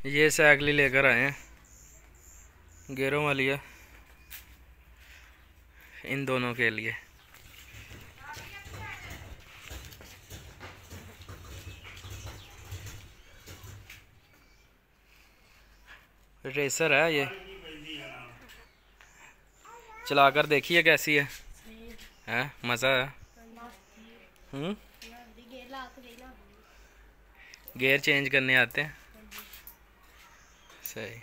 ये साइकिल लेकर आए हैं, गेयरों वाली है, इन दोनों के लिए। रेसर है ये, चलाकर देखिए कैसी है मज़ा है। गियर चेंज करने आते हैं। सही।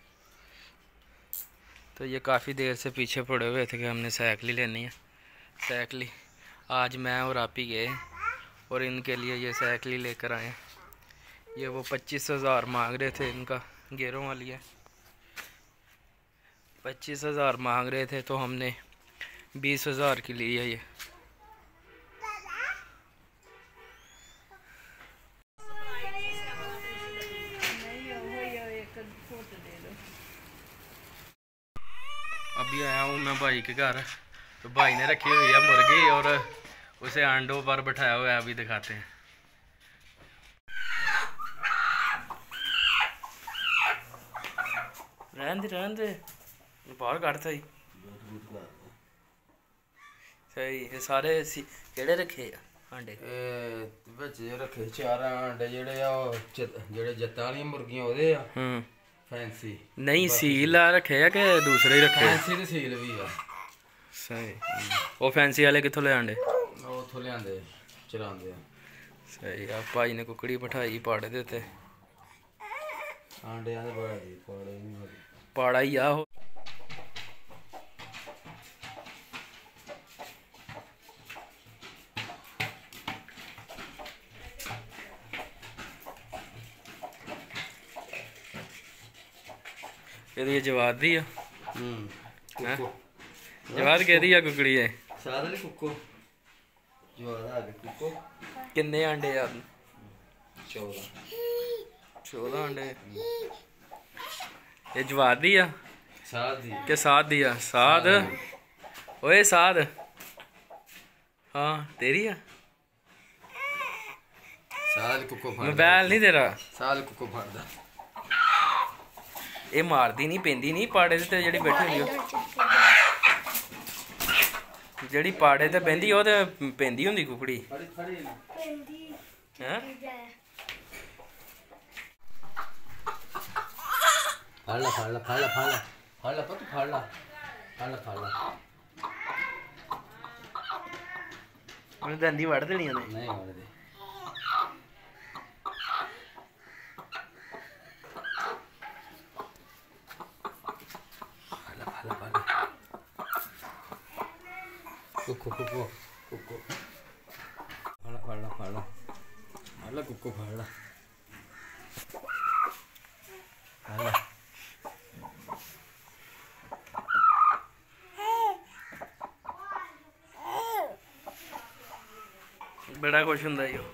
तो ये काफ़ी देर से पीछे पड़े हुए थे कि हमने साइकिल ही लेनी है। साइकिल आज मैं और आप ही गए और इनके लिए ये साइकिल लेकर आए। ये वो 25,000 मांग रहे थे, इनका गेयरों वाली है। 25,000 मांग रहे थे तो हमने 20,000 की ली है ये। अभी आया हूँ मैं भाई के घर, तो भाई ने रखी हुई है मुर्गी और उसे अंडों पर बैठाया हुआ है। अभी दिखाते हैं। रहन दे बाहर काटता ही। सही। ये सारे केड़े रखे अंडे? रखे 4 अंडे जेड़े जत्ता वाली मुर्गियां ओदे आ। फैंसी नहीं सील रखे है कि दूसरे ही रखे? फैंसी ते सील भी है। सही। वो फैंसी वाले कितों ले आंडे? उथों लियांदे चरांदे। सही। आप भाई ने कुकड़ी बिठाई पाड़े देते आंडे आंदे पाड़े नहीं पाड़ा ही आ। ये जवाद दी है। जवाद कहती है कुकड़ी है सादली कुक्को जवाद आ गए कुक्को। किन्ने अंडे आ? 14 अंडे। ये जवाद दी है के साथ दिया? साध। ओए साध। हाँ तेरी है। सादली कुक्को मोबाइल नहीं तेरा? सादली कुक्को फड़दा। ये मारदी नहीं पेंदी नहीं पाड़े ते जेड़ी बैठी हुई जेड़ी पाड़े ते बहंदी ओ ते पेंदी हुंदी कुकड़ी। हैं फाड़ ला पुत्त फाड़ ला। उन्हें दंदी वड़ देनी है। नहीं वड़ दे। कुक्को फाड़ ला कुक्को फाड़ ला। बड़ा खुश हुंदा ही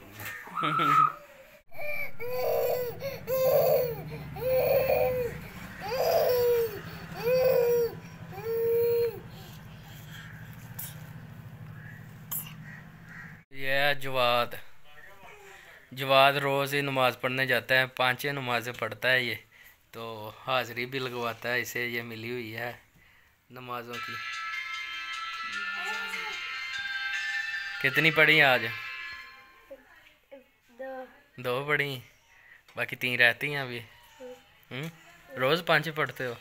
जवाद रोज़ ही नमाज़ पढ़ने जाता है, 5 नमाज़ें पढ़ता है ये, तो हाज़िरी भी लगवाता है। इसे ये मिली हुई है नमाज़ों की। कितनी पढ़ी आज? 2 पढ़ी, बाकी 3 रहती हैं अभी। रोज़ 5 पढ़ते हो?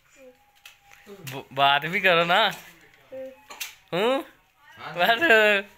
बात भी करो ना। बस